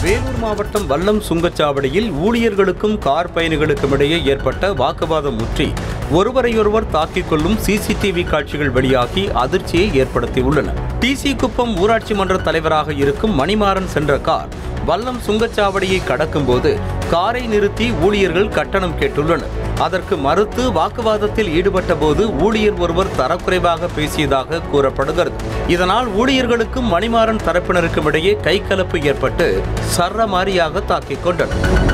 வேலூர் மாவட்டம் வல்லம் சுங்கச்சாவடியில் ஊழியர்களுக்கும் கார் பயணிகளுக்கும் இடையே ஏற்பட்ட வாக்குவாதம் முற்றி ஒருவரையொருவர் தாக்கிக் கொள்ளும் சிசிடிவி காட்சிகள் வெளியாகி அதிர்ச்சியை ஏற்படுத்தியுள்ளன. டிசி குப்பம் ஊராட்சி மன்ற தலைவராக இருக்கும் மணிமாறன் சென்ற கார் வல்லம் சுங்கச்சாவடியை கடக்கும்போது காரை நிறுத்தி ஊழியர்கள் கட்டணம் கேட்டுள்ளனர். அதற்கு மறுத்து வாக்குவாதத்தில் ஈடுபட்ட போது ஊழியர் ஒருவர் தரக்குறைவாக பேசியதாக கூறப்படுகிறது. இதனால் ஊழியர்களுக்கும் மணிமாறன் தரப்பினருக்கும் இடையே கைகலப்பு ஏற்பட்டு சரமாரியாக தாக்கிக் கொண்டனர்.